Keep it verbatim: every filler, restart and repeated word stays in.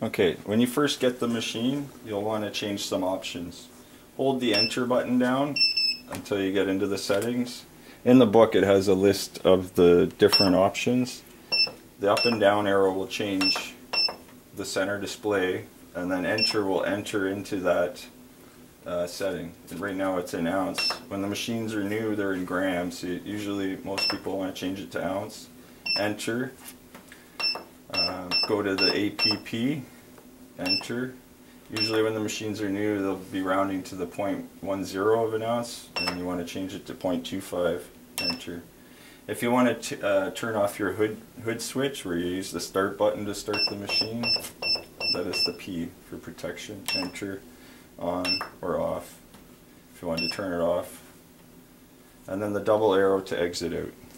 Okay, when you first get the machine, you'll want to change some options. Hold the enter button down until you get into the settings. In the book it has a list of the different options. The up and down arrow will change the center display, and then enter will enter into that uh, setting. And right now it's in ounce. When the machines are new, they're in grams. So usually most people want to change it to ounce. Enter. Uh, go to the A P P. Enter. Usually when the machines are new, they'll be rounding to the zero point one zero of an ounce, and you want to change it to zero point two five. Enter. If you want to uh, turn off your hood, hood switch, where you use the start button to start the machine, that is the P for protection. Enter. On or off if you want to turn it off. And then the double arrow to exit out.